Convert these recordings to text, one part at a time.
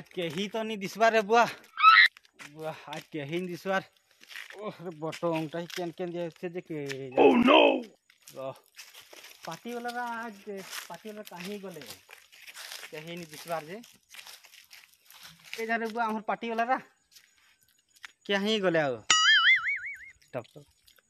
आज कहीं तो नहीं दिसबार रे बुआ बुआ आज कहीं नहीं दिसबार ओह बटो अंगटा ही केन जे जे के ओह नो पार्टी वाला आज पार्टी वाला कहीं गले कहीं नहीं दिसबार जे के जा रे बुआ हमर पार्टी वाला रा क्या ही गले आओ टप टप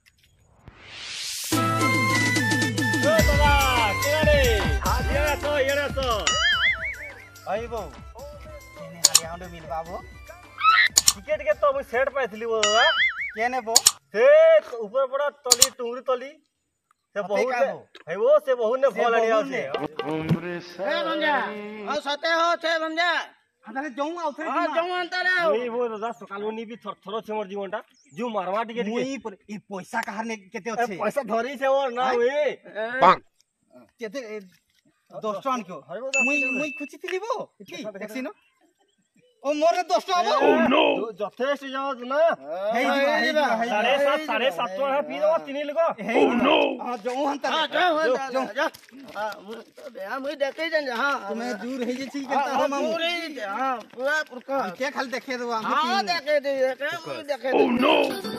ओ बाबा के रे येरा तो आई बो केने हाली आउंडे मिल बाबू टिकट के तो सेट पाइथली वो दादा केने बो से ऊपर बड़ा तली टुंगरी तली से बहुत है वो से बहुत ने फल आनिया से ए बंजा ओ सते हो छे बंजा अंताले जाऊं आउथरे हां जाऊं अंताले नहीं वो दादा सकालु नी भी थर छे मोर जीवनटा जू मारवा टिकट के ई पैसा कहार ने केते अछि पैसा धरी से और ना वे केते 10 टन क्यों मुई खुची थिली बो की देखसी न ओ मोर 10 टन बो ओ नो जथेष्ट जाओ ना हे जीवा 7.5 तो है पी दो तीन लगो ओ नो हां जाऊं अंताले हां जा हां मुई देखे जन हां तुम्हें दूर हे जे छी केता हम दूर हां पूरा पुरका के खाली देखे दो हम हां देखे देखे ओ नो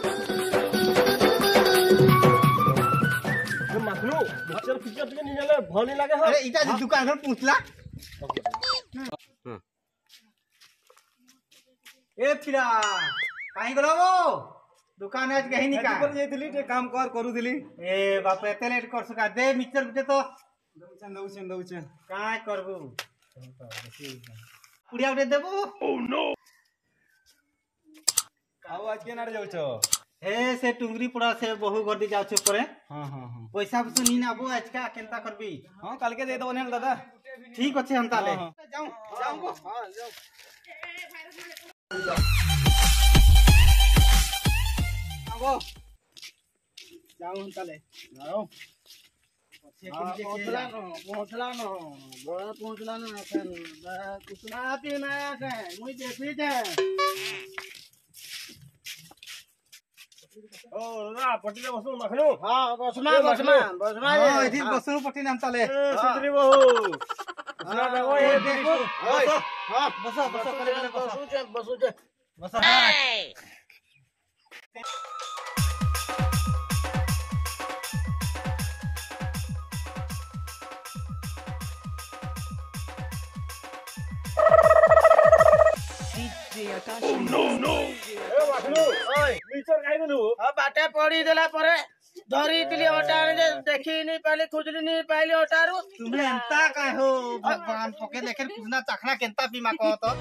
मखलू पिक्चर के नहीं जाले भली लागे हो अरे इटा दुकान घर पूछला ए फिरा काई गलो वो दुकान आज कहीं नहीं का पर जेथली ते काम करू दिली ए बाप एते लेट कर सका दे मिक्सर गुटे तो दउचन काय करबू पुड़िया गुटे देबो ओ नो काऊ आज के नाड़ जाउछो हे से टुंगरी पड़ा से बहु गर्दी जाउछे परे हां हां हां पैसा पसु नी नाबो आज का केनता करबी हां काल के दे दो ने दादा ठीक अछि हम ताले जाऊं जाऊं हां जाऊं आगो जाऊं ताले जाऊं पहुंचला न बड़ा पहुंचला न अखन कुछ ना आती ना है मुई देखी दे ओ ना पट्टी बसु मखलू हां बसमा हां इथि बसु पट्टी नाम ताले सुंदरी बहू सुना देखो ये देखो हां बसो करे बसू बसो ओ नो नो ए मखलू ओए मिक्सर खाइ देलु बाटे पड़ी देला परे धरी दिली हटार जे देखी नहीं पाली खुजली नहीं पाली हटारू तुम्हें एंता का हो भगवान पके लेकर कुना चखना केनता पीमा को तो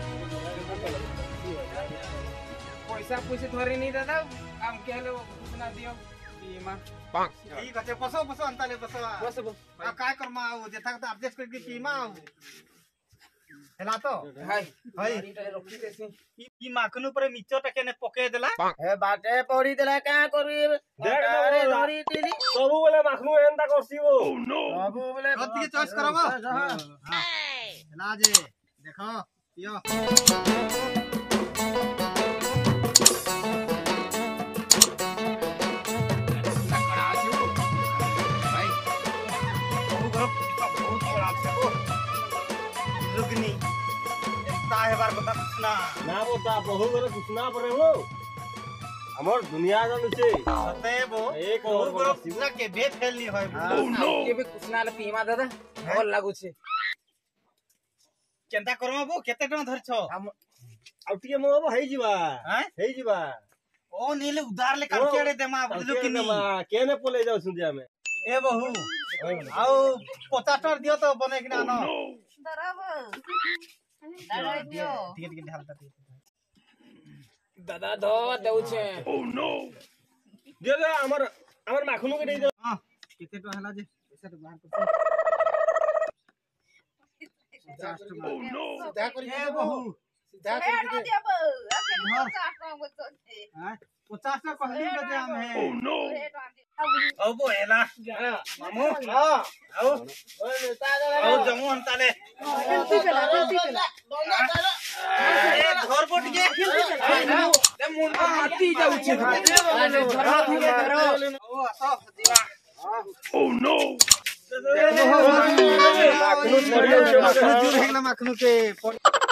पैसा धरी नहीं दादा काम के हेले कुना दियो पीमा ठीक আছে बसो अंताले बसो अब काय करमा आउ जेथा त एडजस्ट करके पीमा आउ हेला तो हाय हाय रखी देसी ई माखनु पर मिचो टके ने पके देला ए बाटे पड़ी देला का करी देख अरे ना धरी दिली सबु बोले मखलू एंता करसी ओ नो बाबू बोले रत के चॉइस करबो हां हेला जे देखो पियो लुगनी ताहे बार बता कुछना ना बोता बहु करे कुछना परे हो हमर दुनिया जानु छे सते बो एक और बरो कुछना के बे फैलनी होय के भी कुछना ले पीमा दादा भल लागु छे केनता करबो बो केते टन धरछो आउटिए मो अब हेइ जिबा हैं हेइ जिबा ओ नीले उधार ले काम केड़े देमा बुझलु कि नी केने पोले जाउ सुंदिया में ए बहू आओ 50 टन दियो तो बने कि ना न ठीक ढालता दादा दो देउ छे ओ नो दे दे हमर माखनु के दे दे हां केते तो हला जे पैसा तो बाहर कर ओ नो सीधा कर दे बहू सीधा कर दे हां 50 टका कहली बजे हम है ओ नो ओ बो हेला मामू हां आओ आओ जमू हम ताले ए घर बोट के ते मुंड हाथी जाउ छे ओ असो जीवा ओ नो माखनु के